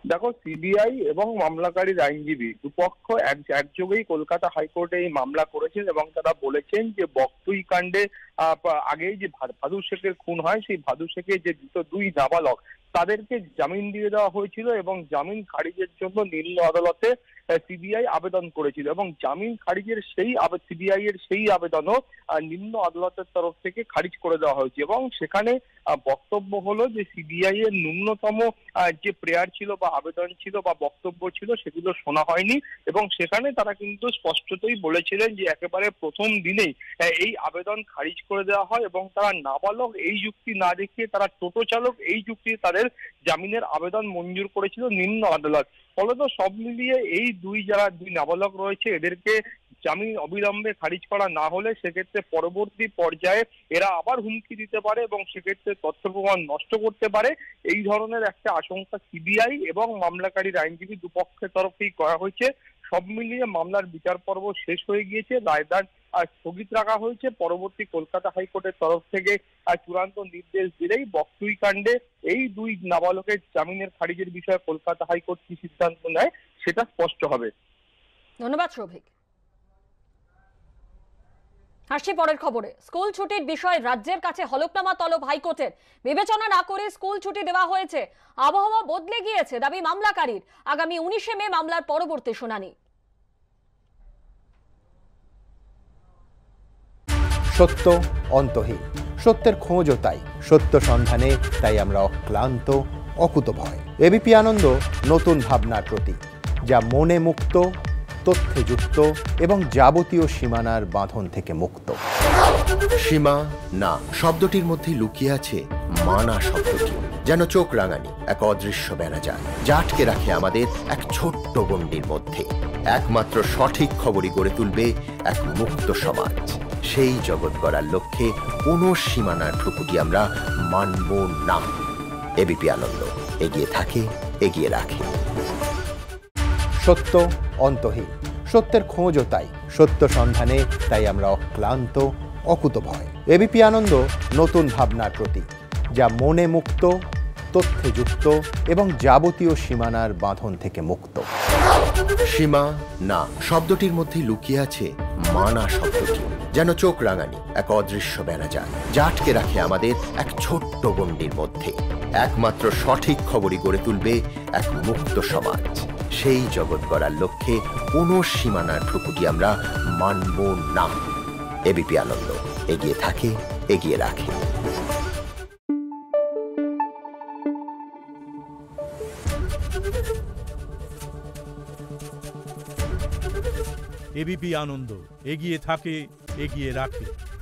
দেখো, সিবিআই এবং মামলাকারীর আইনজীবী দুপক্ষ একযোগেই কলকাতা হাইকোর্টে এই মামলা করেছেন এবং তারা বলেছেন যে বকটুই কাণ্ডে আগেই যে ভাদু শেখের খুন হয়, সেই ভাদু শেখের যে দুই নাবালক তাদেরকে জামিন দিয়ে দেওয়া হয়েছিল এবং জামিন খারিজের জন্য নিম্ন আদালতে সিবিআই আবেদন করেছিল এবং জামিন খারিজের সিবিআই এর সেই আবেদনও নিম্ন আদালতের তরফ থেকে খারিজ করে দেওয়া হয়েছে এবং সেখানে বক্তব্য হলো যে সিবিআই এর ন্যূনতম যে প্রেয়ার ছিল বা আবেদন ছিল বা বক্তব্য ছিল সেগুলো শোনা হয়নি এবং সেখানে তারা কিন্তু স্পষ্টতই বলেছিলেন যে একেবারে প্রথম দিনেই এই আবেদন খারিজ করে দেওয়া হয় এবং তারা নাবালক এই যুক্তি না দেখিয়ে তারা টোটো চালক এই যুক্তি তাদের জামিনের আবেদন মঞ্জুর করেছিল নিম্ন আদালত। ফলত সব মিলিয়ে এই যারা দুই নাবালক রয়েছে এদেরকে জামিন অবিলম্বে খারিজ করা না হলে সেক্ষেত্রে পরবর্তী পর্যায়ে এরা আবার হুমকি দিতে পারে এবং সেক্ষেত্রে তথ্য প্রমাণ নষ্ট করতে পারে, এই ধরনের একটা আশঙ্কা সিবিআই এবং মামলাকারীর আইনজীবী দুপক্ষের তরফেই করা হয়েছে। সব মিলিয়ে মামলার বিচার পর্ব শেষ হয়ে গিয়েছে, রায়দান স্থগিত রাখা হয়েছে। পরবর্তী কলকাতা হাইকোর্টের তরফ থেকে চূড়ান্ত নির্দেশ দিলেই বকটুই কাণ্ডে এই দুই নাবালকের জামিনের খারিজের বিষয়ে কলকাতা হাইকোর্ট কি সিদ্ধান্ত নেয় সেটা স্পষ্ট হবে। ধন্যবাদ সৌভিক। আসছি পরের খবরে। স্কুল ছুটির বিষয়ে রাজ্যের কাছে হলফনামা তলব হাইকোর্টের, বিবেচনা না করে স্কুল ছুটি দেওয়া হয়েছে। আবহাওয়া বদলে গিয়েছে দাবি মামলাকারীর। আগামী 19শে মে মামলার পরবর্তী শুনানি। সত্য অন্তহীন, সত্যের খোঁজও তাই, সত্য সন্ধানে তাই আমরা অক্লান্ত অকুতভয়। এবিপি আনন্দ নতুন ভাবনার প্রতীক, যা মনে মুক্ত, তথ্যে যুক্ত এবং যাবতীয় সীমানার বাঁধন থেকে মুক্ত। সীমা না শব্দটির মধ্যে লুকিয়ে আছে মানা শব্দটি, যেন চোখ রাঙানি এক অদৃশ্য বেড়াজাল, যা আটকে রাখে আমাদের এক ছোট্ট গণ্ডির মধ্যে। একমাত্র সঠিক খবরই গড়ে তুলবে এক মুক্ত সমাজ। সেই জগৎ গড়ার লক্ষ্যে কোনো সীমানার ঠুকুটি আমরা মানব না। এবিপি আনন্দ এগিয়ে থাকে, এগিয়ে রাখে। সত্য অন্তহীন, সত্যের খোঁজও তাই, সত্য সন্ধানে তাই আমরা অক্লান্ত অকুতভয়। এবিপি আনন্দ নতুন ভাবনার প্রতীক, যা মনে মুক্ত, তথ্যে যুক্ত এবং যাবতীয় সীমানার বাঁধন থেকে মুক্ত। সীমা না শব্দটির মধ্যে লুকিয়ে আছে মানা শব্দটি, যেন চোখ রাঙানি এক অদৃশ্য বেড়াজাল, যা আটকে রাখে আমাদের এক ছোট্ট গণ্ডির মধ্যে। একমাত্র সঠিক খবরই গড়ে তুলবে এক মুক্ত সমাজ। সেই জগৎ গড়ার লক্ষ্যে কোনো সীমানার ঠুকুটি আমরা মানব না। এবিপি আনন্দ এগিয়ে থাকে, এগিয়ে রাখে। এবিপি আনন্দ এগিয়ে থাকে, এগিয়ে রাখে।